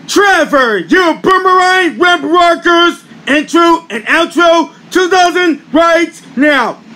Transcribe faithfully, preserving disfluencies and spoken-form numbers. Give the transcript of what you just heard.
Trevor, you Boomerang Web Workers, intro and outro two thousand right now.